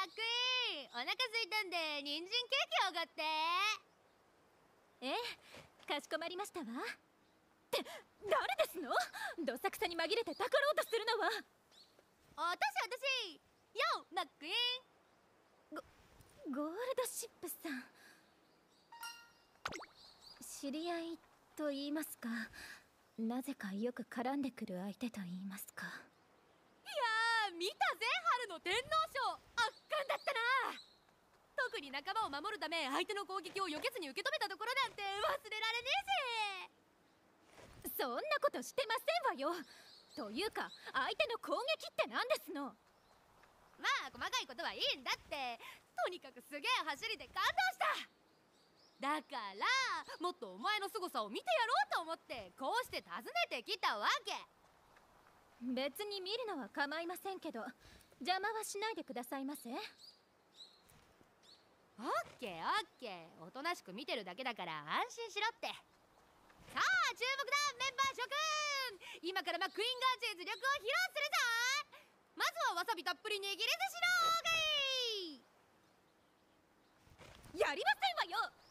クイーン、お腹空いたんで人参ケーキおごって。 ええ、かしこまりましたわ。って誰ですの？どさくさに紛れてたかろうとするのは。 私よマックイーン。ゴールドシップさん、知り合いと言いますか、なぜかよく絡んでくる相手と言いますか。 いやー、見たぜ春の天皇賞、圧巻だったな。特に仲間を守るため相手の攻撃を避けずに受け止めたところなんて忘れられねえぜ。 そんなことしてませんわよ。というか相手の攻撃って何ですの？ まあ細かいことはいいんだって、とにかくすげえ走りで感動した。だからもっとお前の凄さを見てやろうと思ってこうして訪ねてきたわけ。 別に見るのは構いませんけど邪魔はしないでくださいませ。 オッケーオッケー、おとなしく見てるだけだから安心しろって。さあ注目だメンバー諸君、今からマックイーンガーチェーズ力を披露するぞ。まずはわさびたっぷり握り寿司のオーケー。 やりませんわよ。